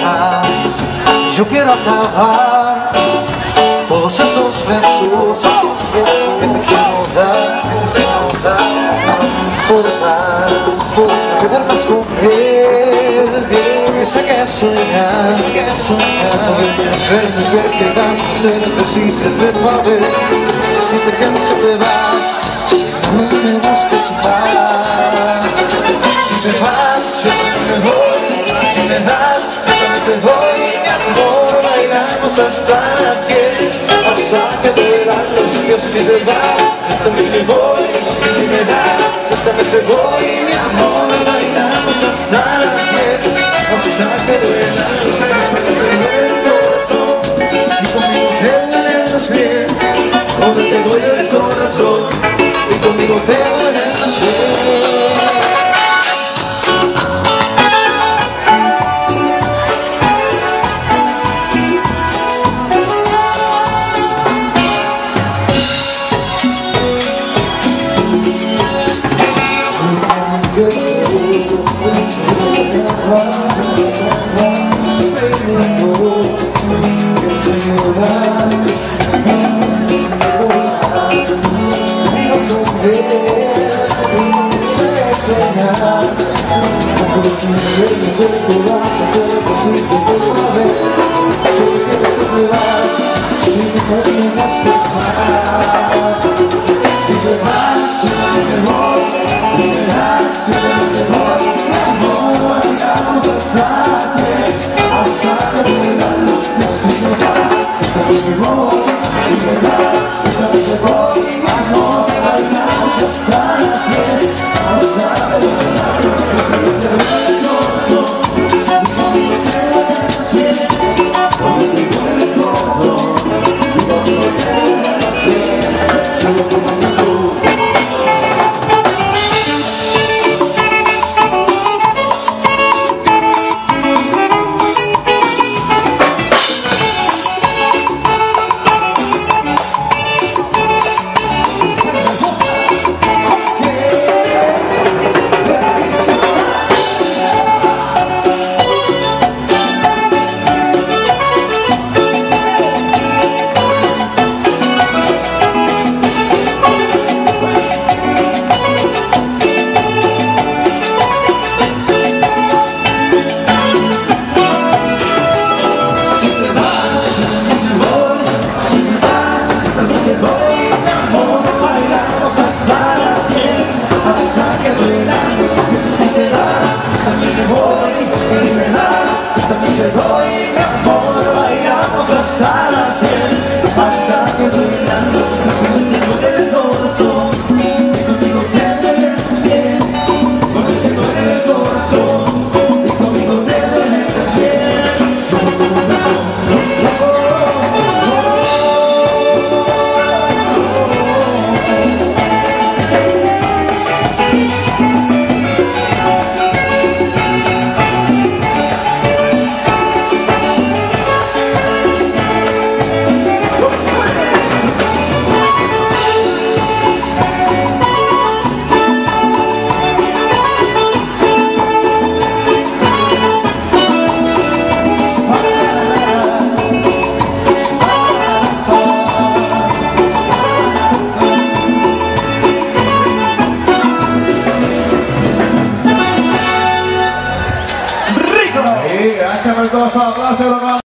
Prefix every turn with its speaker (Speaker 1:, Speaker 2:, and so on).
Speaker 1: dejar. Yo quiero acabar todos esos besos que te quiero dar, no me importa quedarme con él, que sé que soñar, poder ver qué vas a hacer si se te va a ver, si te quedas o te vas, si no me busques más, si te vas, yo me voy, si me das, yo te voy, mi amor, bailamos hasta las 10, hasta que duelan los días. Si te vas, yo también me voy, si me das, yo también te voy, mi amor, bailamos hasta las 10, hasta que duelan los días. El corazón, y conmigo te duelen los pies, donde te duele el corazón, y conmigo te duelen los pies.
Speaker 2: Gracias por todos los aplausos.